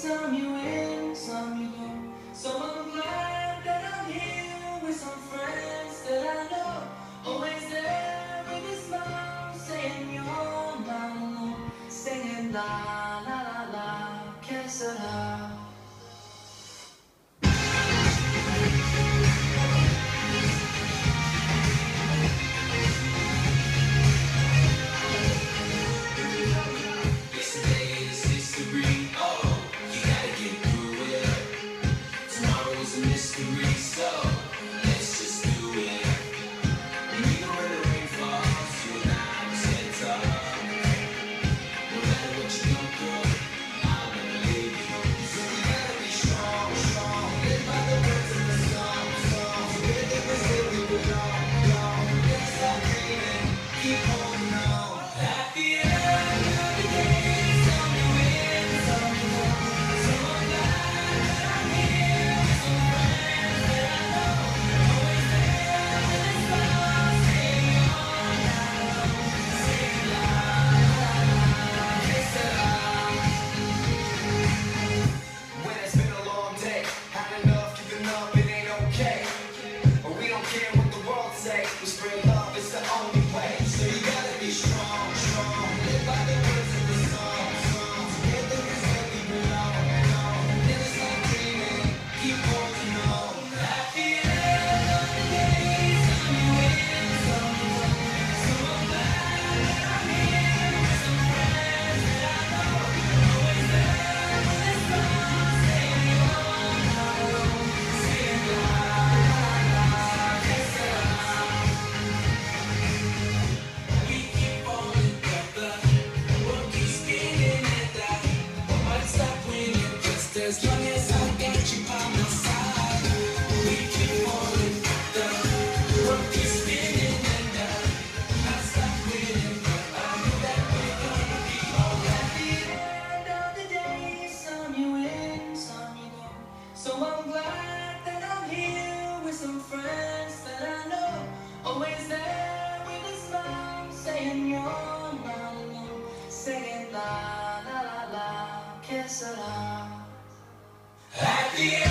some you win, some you don't. So I'm glad that I'm here with some friends that I know. Always there with a smile, saying you're not alone. Singing la la la la, que sera. As long as I got you by my side, we keep falling the world keeps spinning and I stop waiting, but I know that we're gonna be alright. At the end of the day, some you win, some you don't. So I'm glad that I'm here with some friends that I know. Always there with a smile, saying you're not alone. Singing la la la la, que sera. At the end